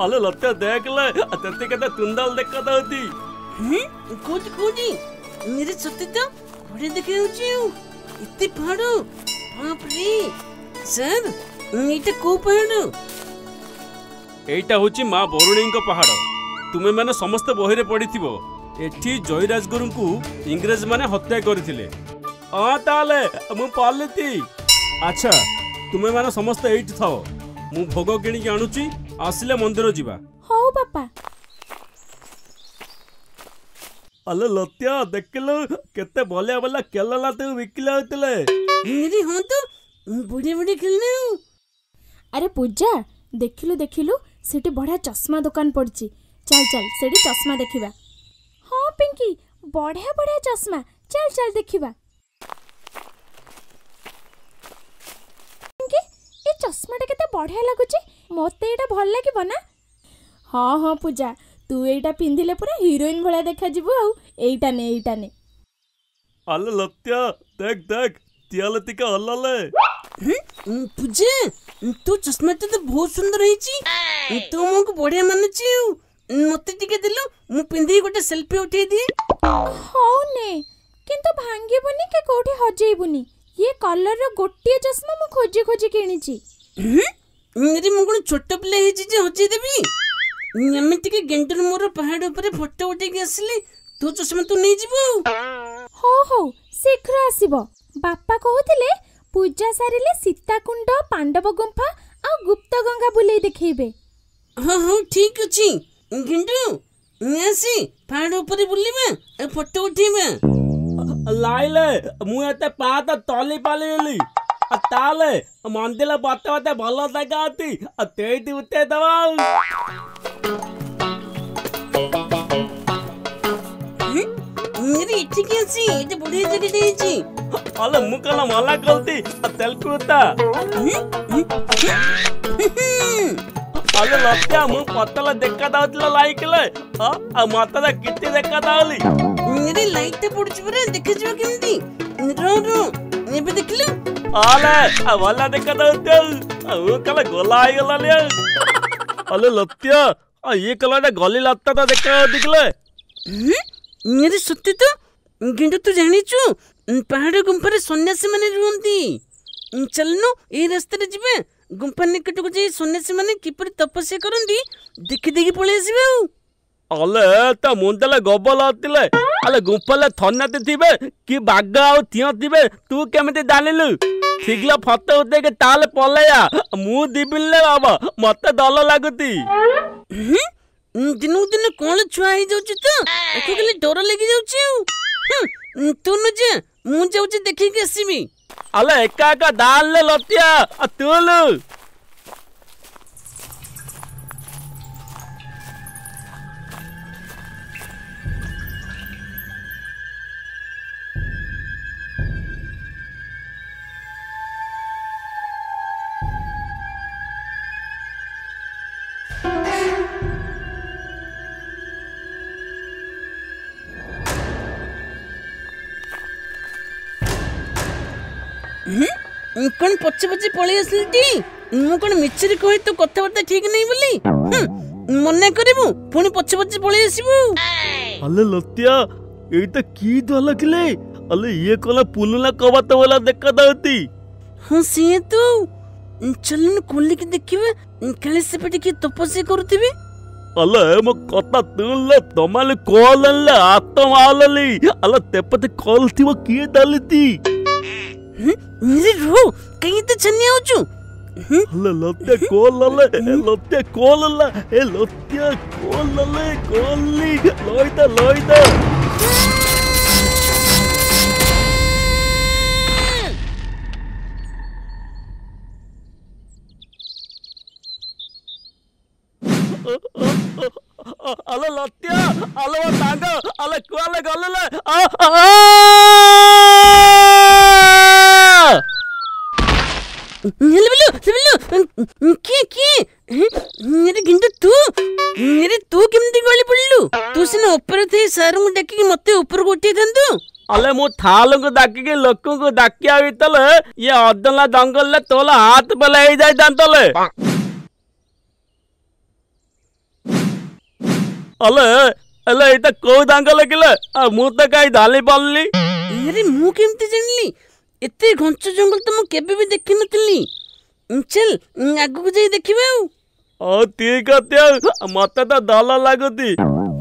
अले लत्या देख ले तेते केते तुंदल देखा दाउती कोजी मेरे सत्य तो बड़े देखे होचियो इत्ते पहाड़ बाप रे सर एटा को पहाड़ एटा होची मां बरुणी को पहाड़ तुमे माने समस्त बही रे पढ़िथिबो एठी जयराज गुरु को इंग्रेज माने हत्या करथिले ताले मु पालिती अच्छा तुमे माने समस्त एठी थाओ मु भोग किणी के आणुची आसिले मंदिर जीवा हो बापा अले लत्या देखलो केते भले भले केला तू विकिला होतले मेरी हो तो बड़े बड़े खेलने अरे पूजा देखिलु सेठी बढ़िया चश्मा दुकान पड़ची चल चल सेठी चश्मा देखिबा हाँ पिंकी बढ़िया बढ़िया चश्मा चल चल देखिबा पिंकी ए चश्माटा केते बढ़िया लागुची मते एटा भल लागिबो ना हाँ हाँ पूजा तू एटा पिंधिले पूरा हीरोइन भलिया देखा जिवो आ एटा ने अले लत्या देख देख तियालती का हल्लाले पूजा तू चश्मा तो बहुत सुंदर है तू मको बढ़िया मानुची मते टिके दिलो मु पिंधी गोटे सेल्फी उठे दी हो ने किंतु भांगीबुनी के कोठी हजेइबुनी ये कलर रो गोटिए चश्मा मु खोजी खोजी किनिची मेरी मु कोन छोट प्ले हे जे हजे देबी यमे टिके गेंटर मोर पहाड़ ऊपर फोटो उठे के आसले तू चश्मा तू नहीं जीवो हो शीघ्र आसीबो बापा कहउतिले पूजा सारिले सीताकुंड पांडव गुंफा आ गुप्त गंगा बुले देखैबे हाँ ठीक अछि गिंडू नेसी पहाड़ ऊपर बुलिबे ए फोटो उठेबे लाइले मु एते पात तली पालेली ताले मंदिर बाते बाते भलो जगह आती तेती उते दवा मेरी इठी के अछि एते बढ़िया जगह देछि अले मु कला मला गलती तेलकुता अले लत्या मु पतला देखा दाउतला लाइकले आ माता किते देखा दाउली मेरी लाइट पड़छ परे देखे जवा केमती रो एबे देखलु आले आ वाला देखा दाउते ओ कला गोला आइ गला ले अले लत्या आ ये कलाटा गली लत्ता ता देखा दिखले मेरे सत्य तो गिंडू तू जानी छु पहाड़ गुंफा सन्यासी माने रुहंती चलनो ए रास्ता रे जिबे गुंफा निकट को जे सन्यासी माने किपर तपस्या करंती देखि देखि पळे आसीबे अले त मुंडले गबल आतिले अले गुंफाले थन्नाते थिबे कि बागा आ थिय थिबे तू केमते जानिलु ठीकला फतो उते के ताले पलेया मु दिबिले बाबा मते दल लागुती दिनू दिन कोन छुआ ही जाउची त एको गले डर लागि जाउची तू न जे मु जाउची देखि के आसीबी अले एका एका दाल ले लतिया तुलु कौन पछे पछे पळे आसलटी मु कोन मिछरी कहि तो कथाबार्ता ठीक नहीं बोली मने करबू पुनी पछे पछे पळे आसीबू अले लतिया एई त की दल किले अले ये कोला पुलुला कबात वाला देखा दाउती हां से तो चलन कोली के देखिबे काले से पेटे की तपस्या करथिबे अले म कथा तुले तमाले कोलले आत्म आलली अले तेपते कोल थिबो की दलती मेरे रो कहीं तो छन्नी आउचू लत्या कोलले लत्या कोलला ए लत्या कोलले कोली लोइदा अले लत्या अले वो तांगा अले कोले गलले मेरे गिंडू तू केमती गली पड़लु तू सिना ऊपर थे सर मु डाकी मते ऊपर गोटी थंदु अले मु थाल को डाकी के लोक को डाकिया बितले ये अदला जंगल ले तोला हाथ पले जाय दांतले अले अले एटा को दांग लगिले मु त काई धाली पालली। अरे मु केमती जानली एते घंच जंगल तो मु केबे भी देखि नतली। चल आगु को जाई देखिबा। ओ ठीक है मते तो दल लागुती।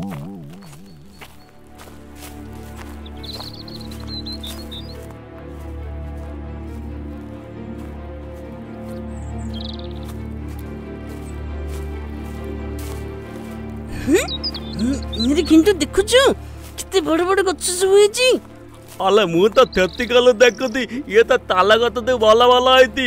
मेरे किंतु देखुछु कितने बड़ बड़ गछ सब होईची। अले मु तो थेती कल देखुती ये तो ताला गत तो भला भला आईती।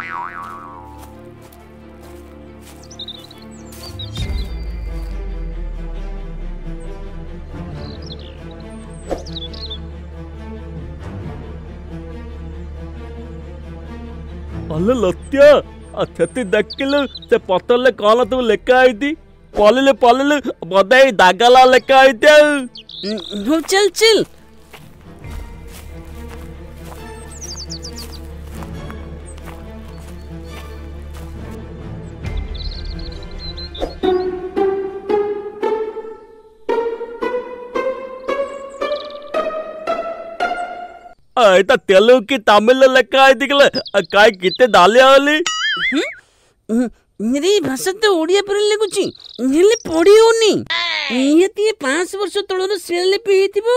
अले लत्या थेती देखिलु से पतले कौन तुम लेका आईती। पलिले पलिले बदाई दागला लेका आईती। हो चल चल। एटा तेलुगु की तमिल लेका आईती कले काय किते दालिया वाली। मेरी भाषा तो ओडिया पर लगुची हेले पढ़ी होनी। नियति 5 वर्ष तळर शिलालिपि हेतिबो।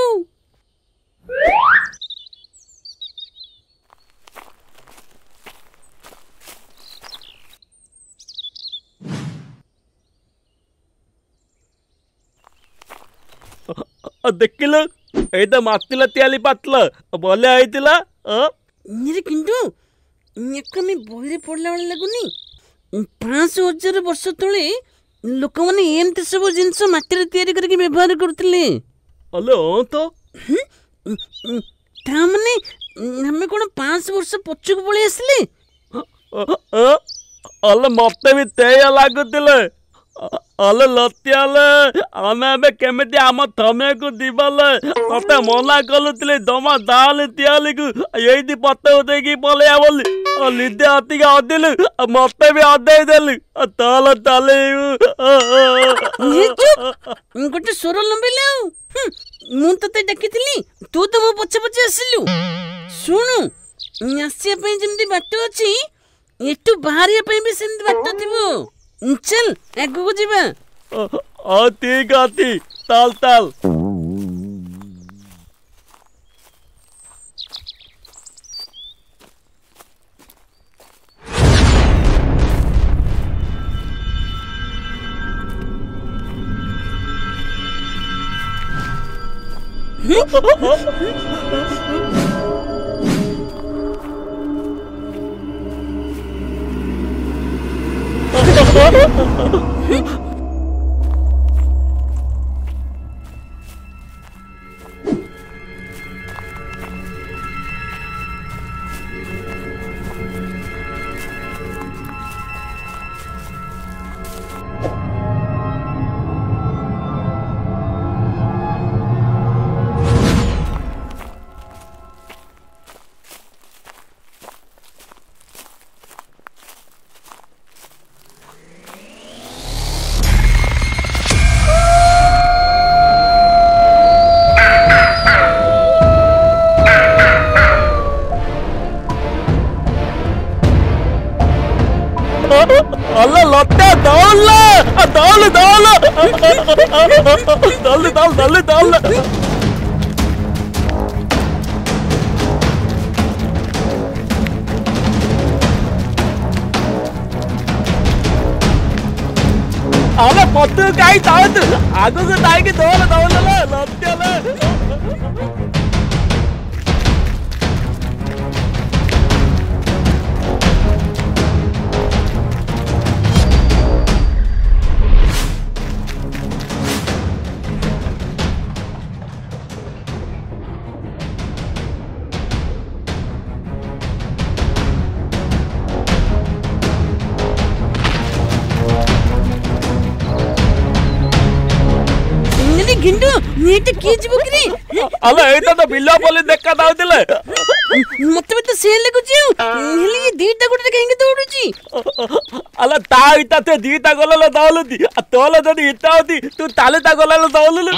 देखिल एटा मातिला त्याली पातला बोले आईतिला। मेरे किंतु एक में बहिरे पड़ला वाला लगुनी। 5,000 वर्ष तले लोक माने एमते सब जिंस माटी तैयारी करके व्यवहार करथिले। अले ओ तो ता माने हमें कोन 5 वर्ष पछक पळे आसले। अले मते भी तेया लागुतिले। अले लत्याले आमे बे केमिति आम थमे को दिबले तते मना कलुतिले दमा दाल त्याली को एइदी पत्ते होते की बोले बोली लिदे आती का अदिलु मते भी आदे देलु ताल ताले। ये चुप गोटे सोर लंबिले मु तते डकिथिली तू तो मो पछे पछे आसिलु। सुनु आसिया पे जेमति बाटो अछि एटू बाहरिया पे भी सेमति बाटो थिबो। चल आगु को जीवा। ठीक आती ताल ताल। अल्लाह लत्ता दौड़ दौड़ दौड़ दौड़ दौड़ दौड़। अरे पत्तू काई तावत आगु को ताई की दौड़ दौड़ ले लत्ता ले। गिंडू नीट की जीव किरी। अले एटा तो बिल्ला बोली देखा दाउतिले मत भी तो से लगुची हेले ये दीटा गुटे कहीं दौड़ुची अला ता इता ते दीता गलल दौलती तोला जदी इता होती तू ताले ता गलल दौलल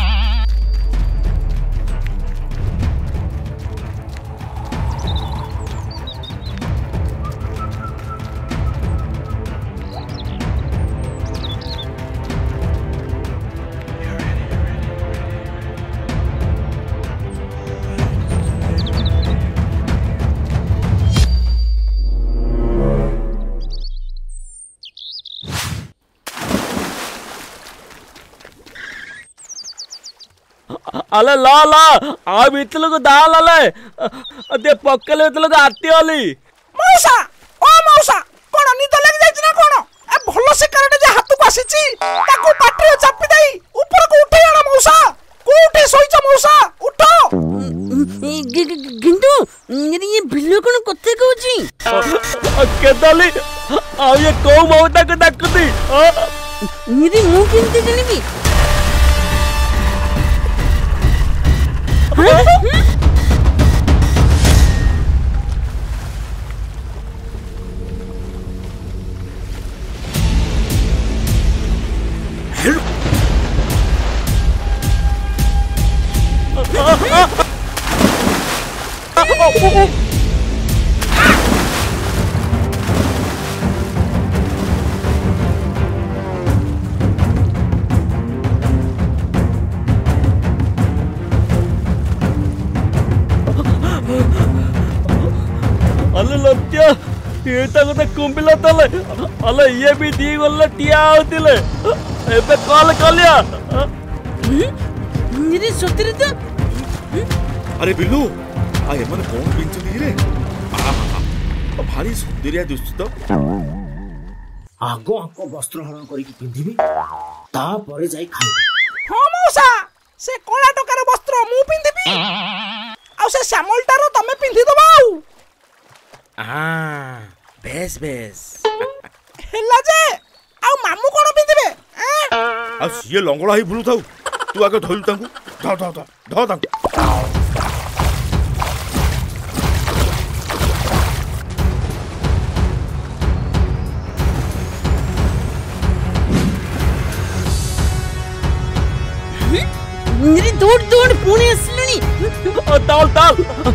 अले ला ला अब इतलोग दाल अले दे पक्कले इतलोग आती वाली मौसा ओ मौसा कोन निद लग जाय ना कोन ए भलो से करडे जे हाथ को आसीची ताको पाटी चापी दई ऊपर को उठे आना मौसा कोठे सोईचा मौसा उठो गिंटू ये बिल्लो कोन कथे कहूची केदाली आ ये को मौता को डाकती मेरी मुंह किनते जणीबी अले लत्या ये तक तो कुंबिला तले अले ये भी दी गल्ला टिया होतिले एबे कॉल कलिया मेरी सतरे तो अरे बिल्लू आ ये मन कौन पिंचली रे भारी सुंदरिया दुष्ट तो आगो आको वस्त्र हरण करी पिंधिबी ता परे जाई खाइबे हां मौसा से कोला टकार वस्त्र मु पिंधिबी आ से श्यामलटारो तमे पिंधि दबाऊ बेस बेस हेला जे आ मामू कोन पिंधिबे आ सिए लंगड़ा ही बुलु थाउ तू आगे धइल तांकू ध तांकू मेरी दौड़ दौड़ पुणे असलनी ताल ताल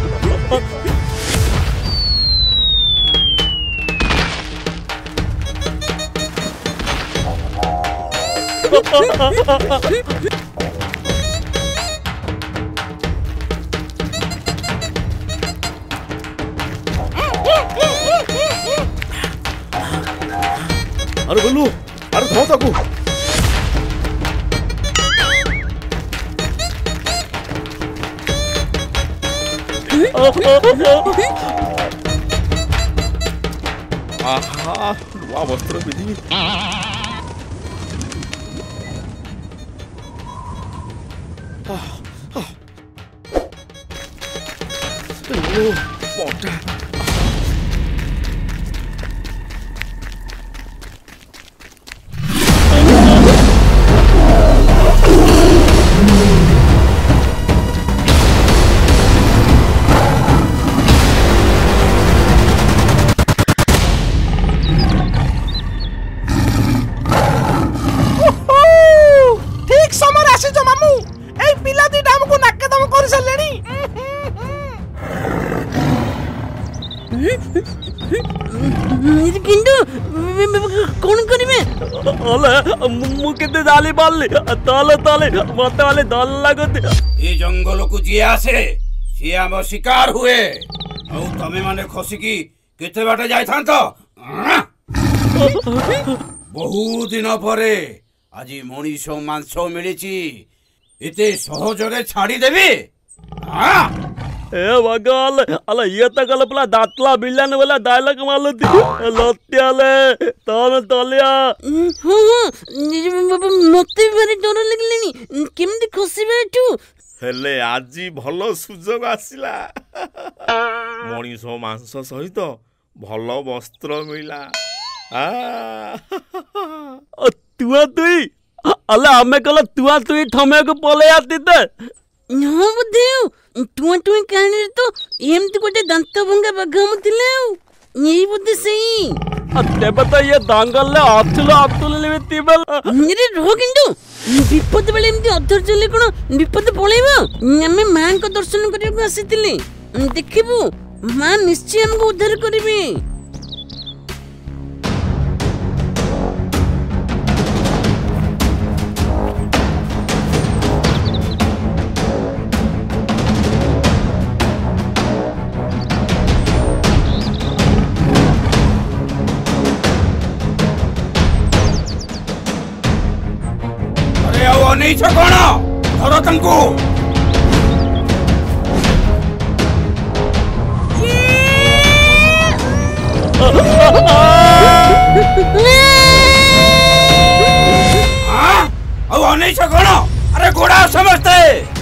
अरे बिल्लू अरे ध तांकू आहा वा वस्त्र पिंधिबी मोटा ठीक समय आसी जो मामू ए पिला दी डाम को नाके दम कर सलेनी मेरी गिंटू कौन करिवे अले मु केते दाली बाली ताले ताले मते वाले दल लागत ए जंगल को जी आसे सी हम शिकार हुए औ तमे माने खसी की केते बाटे जाय थांत बहु दिन परे আজি मनीष मांस मिली इते सहजरे छाड़ी देवी ए भगवान अला ये तक पला दातला बिल्लान वाला डायलॉग मालती लत्याले तन तलिया मते भारी डर लगलेनी केमती खसिबे एठू हेले आजी भलो सुजोग आसिला मनीष मांस सहित भलो वस्त्र मिला तुआ तुई अले हमें कल तुआ तुई थमे को पले आती ते हाँ बुद्धेव ଟୁଆଁ ଟୁଆଁ କାହାଣୀରେ ତ ଏମିତି ଗୋଟେ ଦାନ୍ତ ଭଙ୍ଗା ବାଘ ଥିଲା ଆଉ ଏଇ ବୋଧେ ସେଇ। ତେବେ ତ ଇଏ ଦଙ୍ଗଲରେ ଅତୁଲ ରହ କିନ୍ତୁ ବିପଦ ବେଳେ ଏମିତି ଅଧୈର୍ଯ୍ୟ ହେଲେ କଣ ବିପଦ ପଳେଇବ। ଆମେ ମାଙ୍କ ଦର୍ଶନ କରିବାକୁ ଆସିଥିଲେ, ଦେଖିବୁ ମା ନିଶ୍ଚୟ ଆମକୁ ଉଦ୍ଧାର କରିବେ। ଅନେଇଛ କଣ? ଧର ତାଙ୍କୁ। ଆଉ ଅନେଇଛ କଣ? ଆରେ ଗୋଡା ସମସ୍ତେ।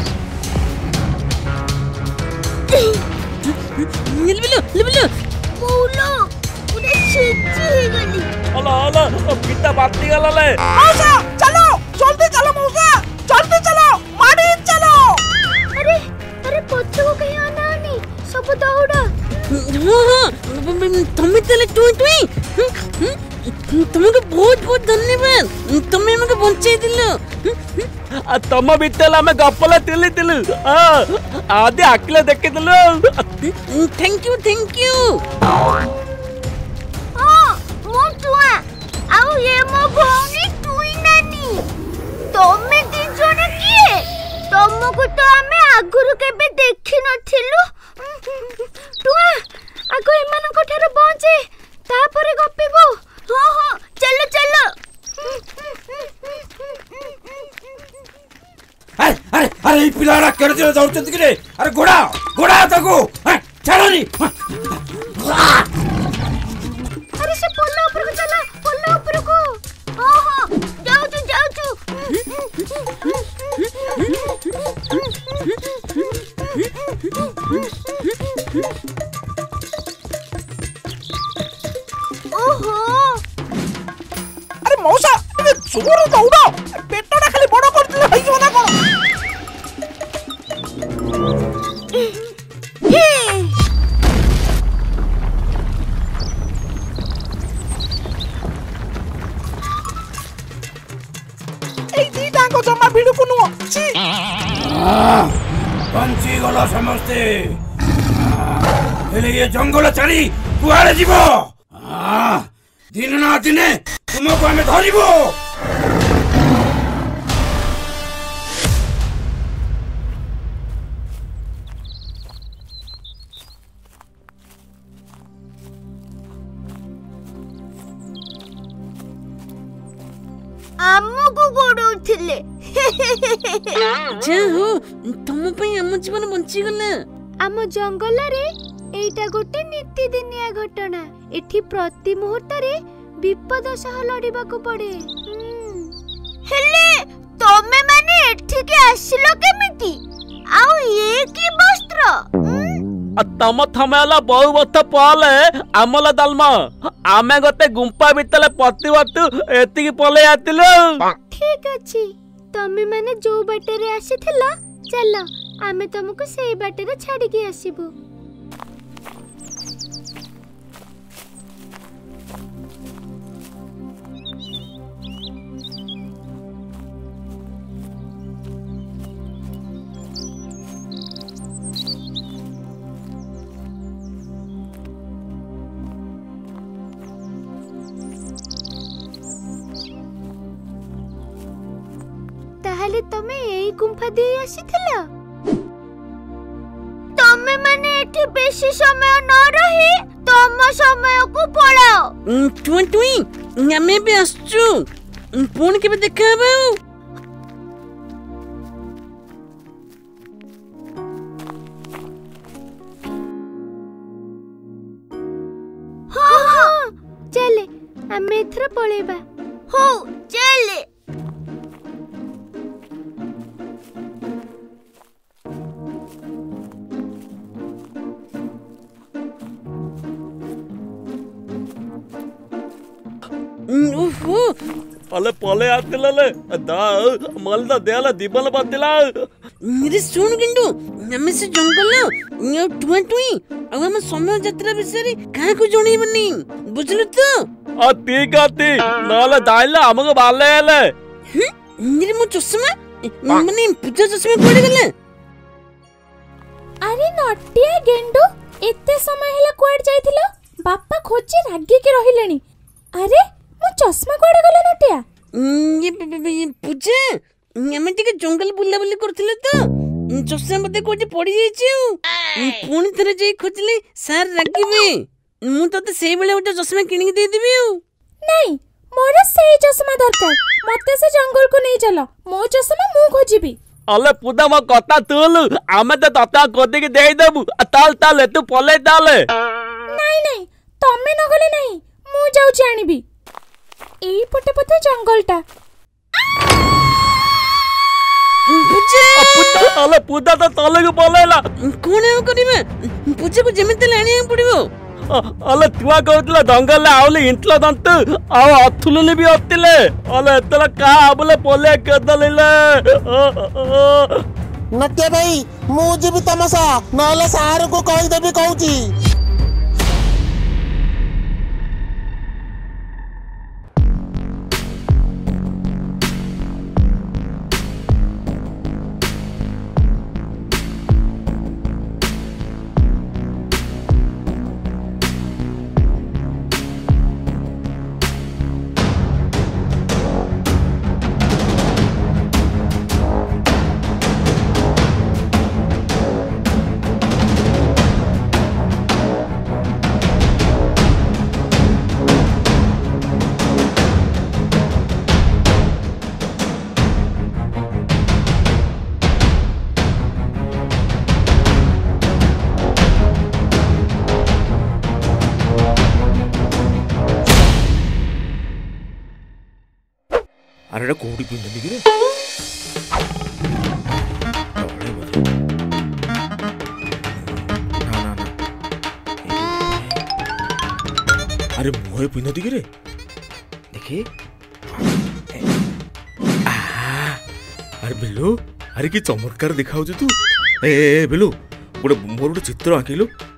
ପିତା ବାତି ଗଲା। चलो जल्दी चलो मौसा, जल्दी चलो, मारी चलो। अरे अरे पछो कहीं आना नहीं, सब दौड़ा। तुम्हें तले तुमको बहुत बहुत धन्यवाद, तुम्हें हमको बचाई दिलो। तम बितल आमे गपला तिली आदि आकले देखि दिलो। Thank you. मो टुआ आउ ये मो भौनी टुई नानी। तमे दी जने किए? तमको तो आमे आगुरु केबे देखि नथिलु। टुआ आगो एमान कोठार पहुंचे तापरे गपिबो। हां चलो चलो। अरे पिलाड़ा केड़े चले जाउछत कि रे? अरे गोड़ा ताको चलोनी। अरे से पोलो ऊपर को चला, पोलो ऊपर को। हां जाऊ। ओहो अरे मौसा जोर दौड़, पेटटा खाली बड़ करथिले होई जो ना कोन। এই দিটাঙ্গ জমা ভিড়ুকু নুও ছি। बंची गला समझते हेले ये जंगल छाड़ी कुआड़े जीवो। दिन ना दिने तुमको हमें धरिबो। आमको गोडौथिले। जा हो तुम पे हम जीवन बंची गला। आम जंगल रे एटा गोटे नीति दिनिया घटना। एठी प्रति मुहूर्त रे विपद सह लड़िबा को पड़े। हेले तमे माने एठी के आसिलो केमिति? आउ ये की वस्त्र? तम थमेला बहु बथ पले आमला दालमा आमे गते गुंपा बितले पतिवतु एतिकी पले आतिलो। ठीक अछि, तमे माने जो बाटे रे आसीथिला चलो आमे तुमको सेई बाटे रे छाडी के आसीबो। ताहले तमे एई गुंफा दे आसीथिला? तमे माने एठी बेसी समय न रही तम समय को पळाओ। टुई हमें भी आसचू पुणी केबे देखाबो। हां चले हमें एथरा पळेबा। हो चले। पले पले आतिले दा मलदा देला दिबल बतिला रे सुन किंतु आमे से जंगल टुआ टुई हम समय यात्रा विषय क्या को जणैबनी बुझलु तो ठीक आती नाले दाइला हमको बाले ले रे मो चश्मा माने पूजा चश्मा कोड़े गले अरे नटिया गेंडू एते समय हेला कोड जाइथिलो बापा खोजी रागी के रहिलेनी अरे मो चश्मा कोड़े गले नटिया ये पूजा हम टिके जंगल बुला बुली करथिले तो चश्मा मते कोठी पड़ी जाइछि पुणी थरे जे खोजले सर रागिबे मु तते सेई बेले उटा चश्मा किनि दे देबी नहीं मोर सेई चश्मा दरकार मते से जंगल को नहीं चलो मो चश्मा मु खोजिबी अले पुदा मो कथा तुलु आमे तो तता कोदे के देई देबु ताल ताल तू पले ताले नहीं नहीं तमे नगले नहीं मु जाउछि आनिबी एई पटे पटे जंगलटा अले पुदा तो तले को पलेला कोने करिवे पूजा को जेमिते लाणी पड़िबो अले तुआ कहतला जंगल आउले इंटला दंत आ अथुलले भी अतिले अले एतला का आबले पले केदलेले नट्या भाई मु जीवी तमसा नहले सार को कहि देबी कहूची अरे कोड़ी पिंड रे अरे मुहे पिंड रे देखिए अरे बिल्लू अरे कि चमत्कार दिखाऊ तू ए बिल्लू गोटे मोर गोटे चित्र आंकिलु